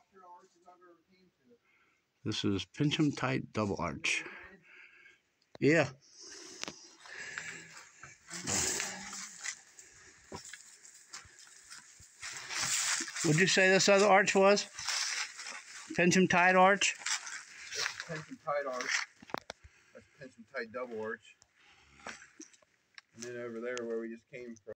This is Pincham Tight Double Arch. Yeah. What'd you say this other arch was? Pincham Tight Arch? Pincham Tight Arch. That's Pincham Tight Double Arch. And then over there where we just came from.